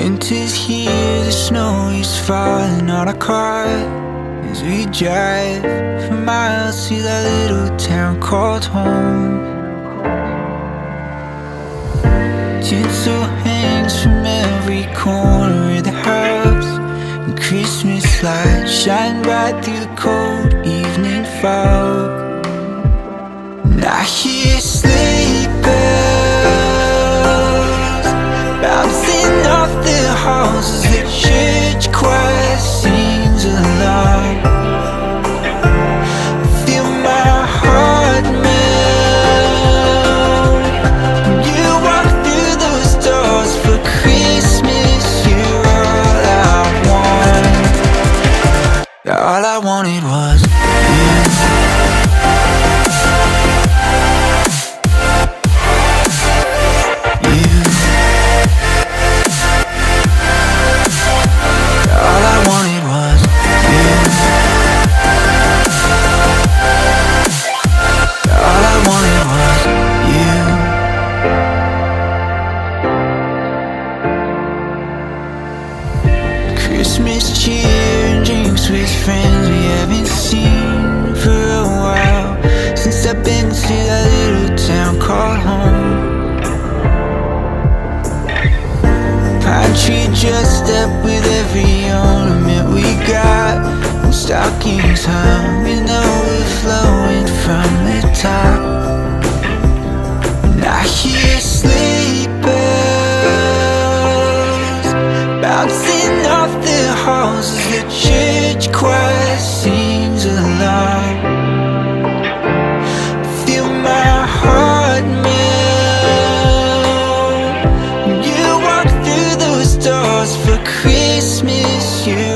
Winter's here, the snow is falling on our car as we drive for miles to that little town called home. Tinsel hangs from every corner of the house, and Christmas lights shine bright through the cold evening fog. And I hear sleigh bells bouncing off the halls as the church choir sings along. I feel my heart melt when you walk through those doors for Christmas. You're all I want. All I wanted was you. Christmas cheer and drinks with friends we haven't seen for a while, since I've been to that little town called home. Pine tree dressed up with every ornament we got, and stockings hung and overflowing from the top. And I hear sleigh bells bouncing off the halls as the church choir sings along. Feel my heart melt when you walk through those doors for Christmas. You